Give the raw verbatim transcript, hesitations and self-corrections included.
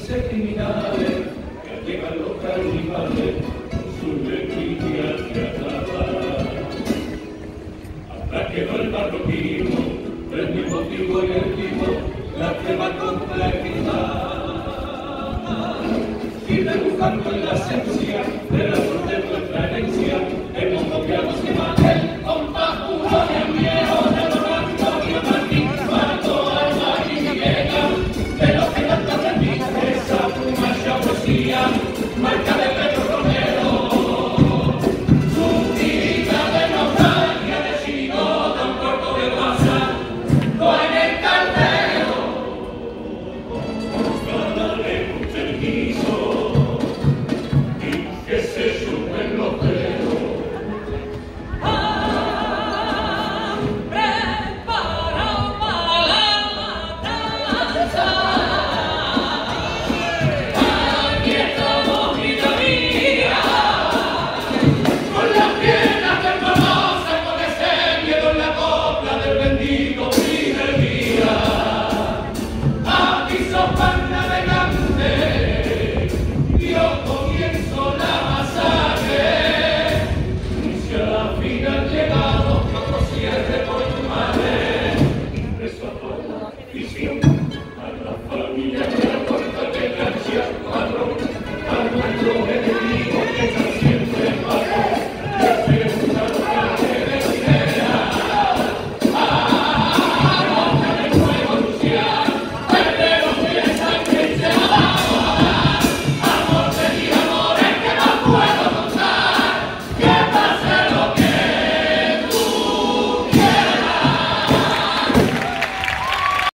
quince criminales que llegan los carnivales con su letrinia teatral. Hasta que no el barroquismo, el mismo motivo y el tipo, la extrema complejidad. Y dibujando en la esencia de la suerte de nuestra herencia, hemos copiado esquema el compás puro y el viejo de los Antonio Martín, Marco, Alba y Villegas, de los que tanto aprendí, esa plumacha poesía, marca de Pedro Romero, su tirita de nostalgia de chirigota, un cuerpo de WhatsApp, con el caldero, ganaré un permiso y que se chupen los dedos. Yeah.